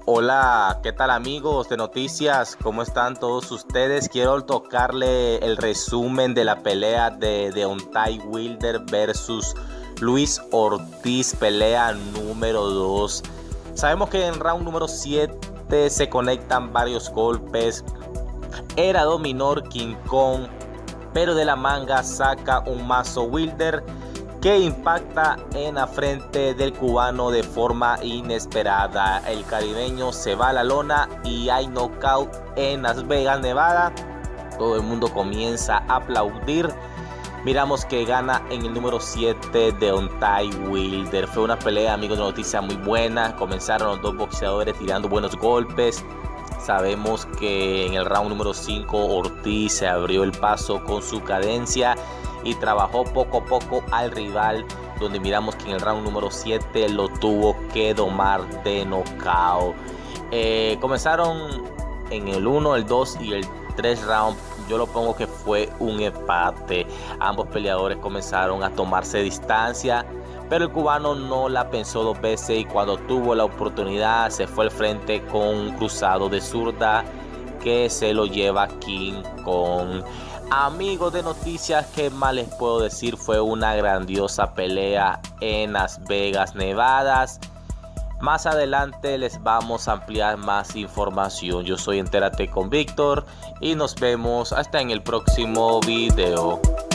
Hola, ¿qué tal amigos de noticias? ¿Cómo están todos ustedes? Quiero tocarle el resumen de la pelea de Deontay Wilder versus Luis Ortiz, pelea número 2. Sabemos que en round número 7 se conectan varios golpes. Era dominor King Kong, pero de la manga saca un mazo Wilder que impacta en la frente del cubano de forma inesperada. El caribeño se va a la lona y hay knockout en Las Vegas, Nevada. Todo el mundo comienza a aplaudir. Miramos que gana en el número 7 Deontay Wilder. Fue una pelea, amigos de noticias, muy buena. Comenzaron los dos boxeadores tirando buenos golpes. Sabemos que en el round número 5 Ortiz se abrió el paso con su cadencia y trabajó poco a poco al rival, donde miramos que en el round número 7 lo tuvo que domar de knockout. Comenzaron en el 1, el 2 y el 3 round. Yo lo pongo que fue un empate. Ambos peleadores comenzaron a tomarse distancia, pero el cubano no la pensó dos veces y cuando tuvo la oportunidad se fue al frente con un cruzado de zurda que se lo lleva King Kong. Amigos de noticias, ¿qué más les puedo decir? Fue una grandiosa pelea en Las Vegas, Nevada. Más adelante les vamos a ampliar más información. Yo soy Entérate con Víctor y nos vemos hasta en el próximo video.